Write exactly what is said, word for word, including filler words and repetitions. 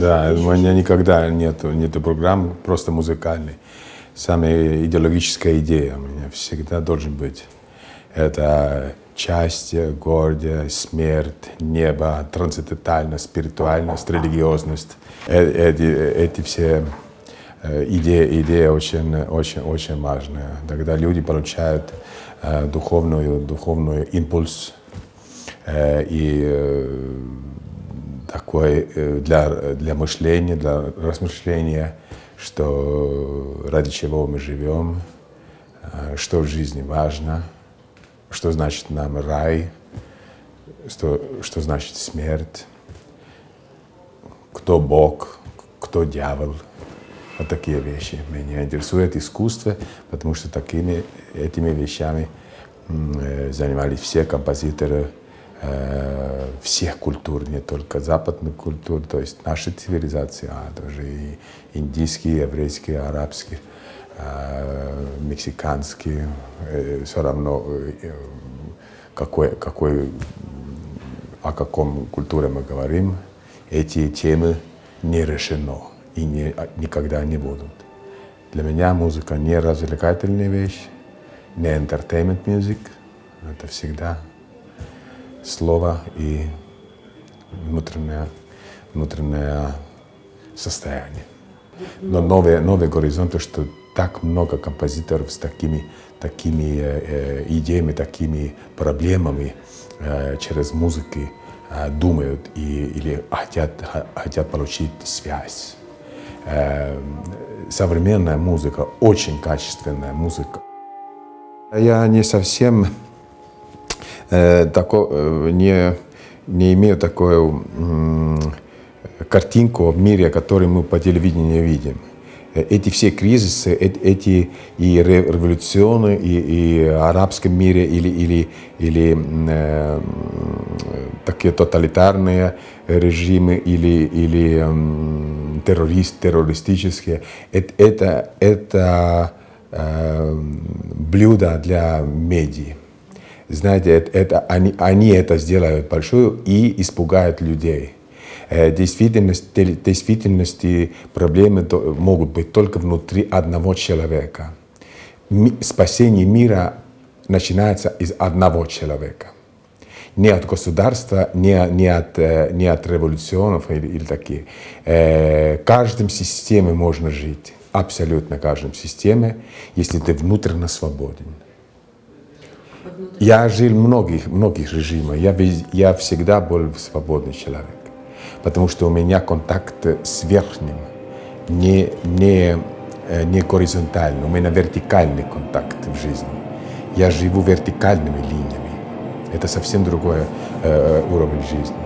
Да, у меня никогда нету, нету программ, просто музыкальной. Самая идеологическая идея у меня всегда должен быть. Это счастье, гордость, смерть, небо, трансцендентальность, спиритуальность, религиозность. Эти, эти все идеи, идеи очень, очень, очень важные. Тогда люди получают духовную, духовную импульс и такой для, для мышления, для размышления, что ради чего мы живем, что в жизни важно, что значит нам рай, что, что значит смерть, кто Бог, кто дьявол. Вот такие вещи. Меня интересует искусство, потому что такими этими вещами занимались все композиторы всех культур, не только западных культур, то есть нашей цивилизации, а даже и индийские, еврейские, арабские, мексиканские, все равно какой, какой, о каком культуре мы говорим, эти темы не решено и не, никогда не будут. Для меня музыка не развлекательная вещь, не entertainment music, это всегда слово и внутреннее, внутреннее состояние. Но новые, новые горизонты, что так много композиторов с такими, такими э, идеями, такими проблемами э, через музыку э, думают и, или хотят, хотят получить связь. Э, современная музыка, очень качественная музыка. Я не совсем э, тако, э, не, не имею такую э, картинку в мире, которую мы по телевидению видим. Эти все кризисы, эти и революционы, и, и в арабском мире, или, или, или э, такие тоталитарные режимы, или, или э, террорист, террористические, это, это, это э, блюдо для медиа. Знаете, это, это, они, они это сделают большую и испугают людей. В действительности, в действительности проблемы могут быть только внутри одного человека. Спасение мира начинается из одного человека. Не от государства, не, не, от, не от революционов или, или такие. В каждой системе можно жить, абсолютно в каждой системе, если ты внутренне свободен. Я жил в многих, многих режимах, я, я всегда был свободный человек. Потому что у меня контакт с верхним, не, не, не горизонтальный, у меня вертикальный контакт в жизни. Я живу вертикальными линиями. Это совсем другой э, уровень жизни.